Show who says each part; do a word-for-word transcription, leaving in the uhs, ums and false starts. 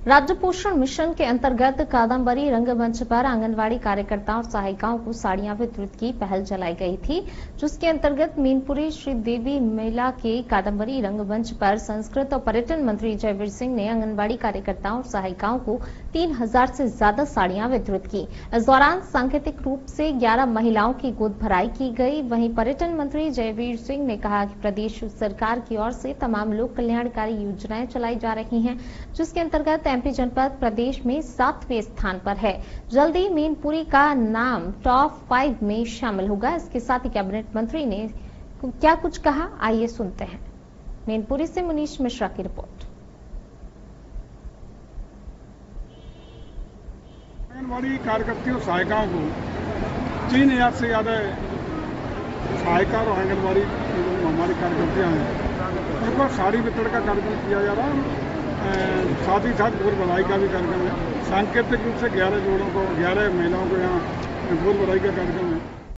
Speaker 1: राज्य पोषण मिशन के अंतर्गत कादम्बरी रंगमंच पर आंगनवाड़ी कार्यकर्ताओं और सहायिकाओं को साड़ियां वितरित की पहल चलाई गई थी, जिसके अंतर्गत मीनपुरी श्री देवी मेला के कादम्बरी रंगमंच पर संस्कृत और पर्यटन मंत्री जयवीर सिंह ने आंगनवाड़ी कार्यकर्ताओं और सहायिकाओं को तीन हजार से ज्यादा साड़ियां वितरित की। इस दौरान सांकेतिक रूप से ग्यारह महिलाओं की गोद भराई की गई। वहीं पर्यटन मंत्री जयवीर सिंह ने कहा कि प्रदेश सरकार की ओर से तमाम लोक कल्याणकारी योजनाएं चलाई जा रही हैं, जिसके अंतर्गत एमपी जनपद प्रदेश में सातवें स्थान पर है। जल्दी मीनपुरी का नाम टॉप फाइव में शामिल होगा। इसके साथ ही कैबिनेट मंत्री ने क्या कुछ कहा, आइए सुनते हैं। मीनपुरी से मुनीश मिश्रा की रिपोर्ट।
Speaker 2: आंगनबाड़ी कार्यकर्तियों सहायिकाओं को तीन हजार से ज्यादा सहायिका और आंगनबाड़ी हमारी कार्यकर्तियां हैं, उनको साड़ी वितरण का कार्यक्रम किया जा रहा है। साथ ही साथ गोद भराई का भी कार्यक्रम है। सांकेतिक रूप से ग्यारह जोड़ों को ग्यारह महिलाओं को यहाँ गोद भराई का कार्यक्रम है।